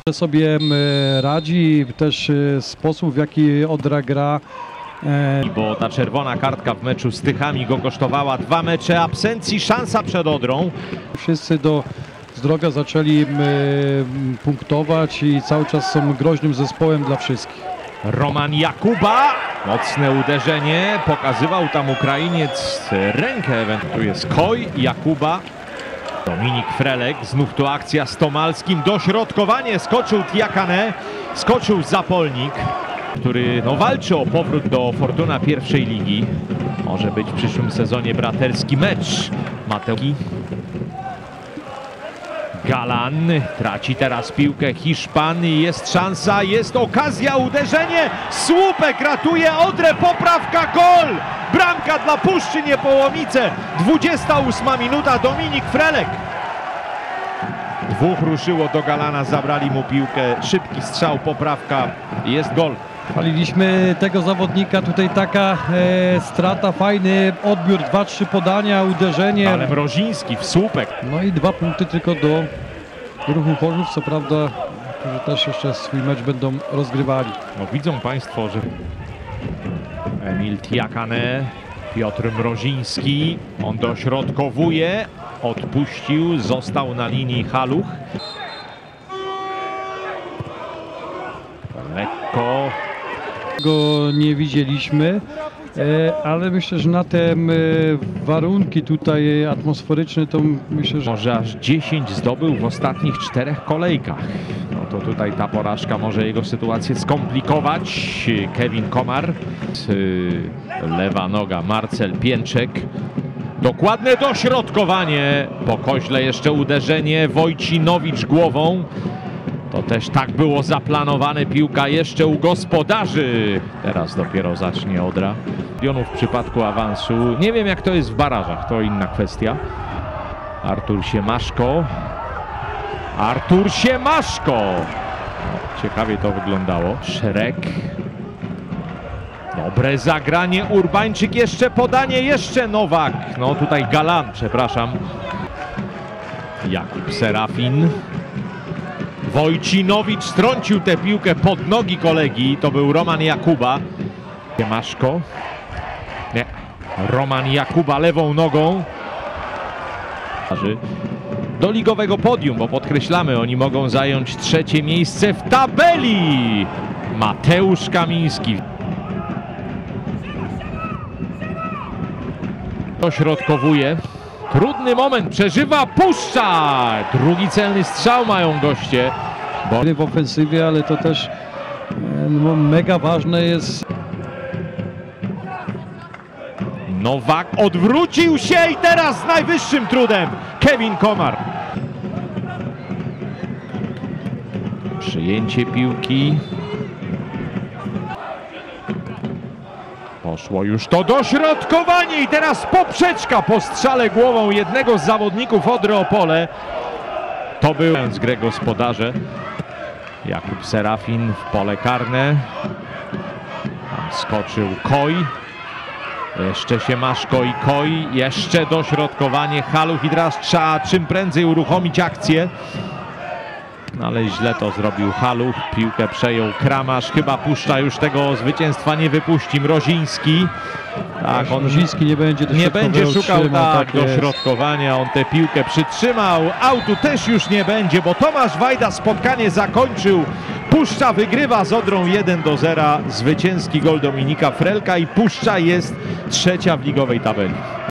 sobie radzi, też sposób, w jaki Odra gra. Bo ta czerwona kartka w meczu z Tychami go kosztowała 2 mecze absencji, szansa przed Odrą. Wszyscy z droga zaczęli punktować i cały czas są groźnym zespołem dla wszystkich. Roman Jakuba, mocne uderzenie, pokazywał tam Ukrainiec rękę, tu jest Koj, Jakuba. Dominik Frelek, znów tu akcja z Tomalskim, dośrodkowanie, skoczył Tiakane, skoczył Zapolnik, który walczy o powrót do Fortuna pierwszej ligi. Może być w przyszłym sezonie braterski mecz. Mateusz Galan traci teraz piłkę, Hiszpan, jest szansa, jest okazja, uderzenie, Słupek ratuje Odrę, poprawka, gol! Bramka dla Puszczy Niepołomice, 28 minuta, Dominik Frelek. Dwóch ruszyło do Galana, zabrali mu piłkę, szybki strzał, poprawka, jest gol. Chwaliliśmy tego zawodnika, tutaj taka strata, fajny odbiór, 2-3 podania, uderzenie. Ale Mroziński w słupek. No i 2 punkty tylko do Ruchu Chorzów, co prawda, którzy też jeszcze swój mecz będą rozgrywali. No widzą Państwo, że Emil Tiakane, Piotr Mroziński, on dośrodkowuje, odpuścił, został na linii Haluch. Lekko. Go nie widzieliśmy, ale myślę, że na te warunki tutaj atmosferyczne to myślę, że... Może aż 10 zdobył w ostatnich 4 kolejkach. No to tutaj ta porażka może jego sytuację skomplikować. Kevin Komar, lewa noga Marcel Pięczek. Dokładne dośrodkowanie, po koźle jeszcze uderzenie, Wojcinowicz głową. To też tak było zaplanowane, piłka jeszcze u gospodarzy. Teraz dopiero zacznie Odra. W przypadku awansu. Nie wiem jak to jest w barażach, to inna kwestia. Artur Siemaszko. Artur Siemaszko! No, ciekawie to wyglądało. Szerek. Dobre zagranie, Urbańczyk, jeszcze podanie, jeszcze Nowak. No tutaj Galan, przepraszam. Jakub Serafin. Wojcinowicz strącił tę piłkę pod nogi kolegi, to był Roman Jakuba. Siemaszko. Nie. Roman Jakuba lewą nogą. Do ligowego podium, bo podkreślamy, oni mogą zająć 3. miejsce w tabeli. Mateusz Kamiński. Dośrodkowuje. Trudny moment, przeżywa Puszcza! Drugi celny strzał mają goście. W ofensywie, ale to też mega ważne jest. Nowak odwrócił się i teraz z najwyższym trudem Kevin Komar. Przyjęcie piłki. Poszło już to dośrodkowanie i teraz poprzeczka po strzale głową jednego z zawodników Odry Opole. To był z grę gospodarze. Jakub Serafin w pole karne. Tam skoczył Koj. Jeszcze Siemaszko i Koj. Jeszcze dośrodkowanie Haluch i teraz trzeba czym prędzej uruchomić akcję. No ale źle to zrobił Haluch, piłkę przejął Kramasz, chyba Puszcza już tego zwycięstwa nie wypuści. Mroziński. Tak, on Mroziński nie będzie szukał dośrodkowania, on tę piłkę przytrzymał. Autu też już nie będzie, bo Tomasz Wajda spotkanie zakończył. Puszcza wygrywa z Odrą 1-0, zwycięski gol Dominika Frelka i Puszcza jest 3. w ligowej tabeli.